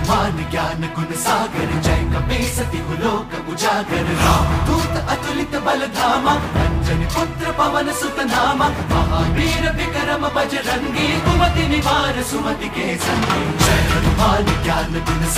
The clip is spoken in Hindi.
हनुमान ज्ञान गुण सागर, जय कपीसति लोक उजागर। रामदूत अतुलित बल धामा, अंजनी पुत्र पवन सुत नामा। महावीर विक्रम बजरंगी, कुमति निवार सुमति के संगी। जय हनुमान ज्ञान गुण